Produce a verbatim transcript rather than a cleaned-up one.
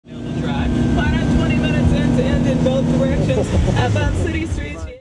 Drive. Find out twenty minutes end to end in both directions. Up on city streets.